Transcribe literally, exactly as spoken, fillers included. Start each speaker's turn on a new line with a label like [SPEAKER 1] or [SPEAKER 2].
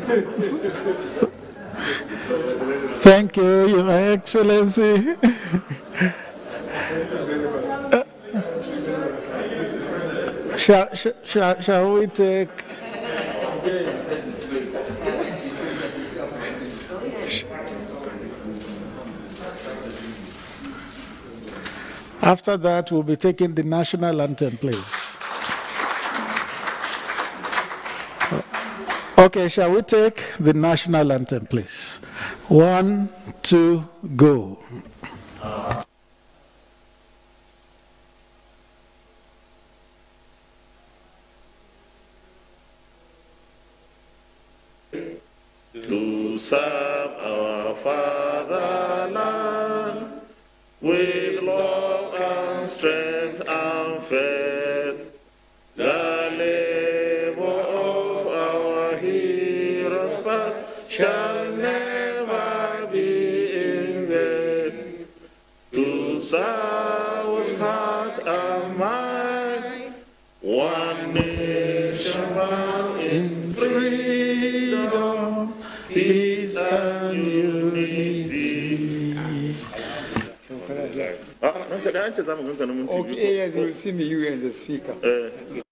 [SPEAKER 1] Thank you, Your Excellency. Uh, shall, shall, shall we take... After that, we'll be taking the national anthem, please. Okay, shall we take the national anthem, please? One, two, go.
[SPEAKER 2] To serve our fatherland with love and strength and faith, the labor of our heroes shall never be in vain. To serve with heart and mind, one nation bound in freedom, peace and unity.
[SPEAKER 3] Okay, yes, we'll see me, you and the speaker.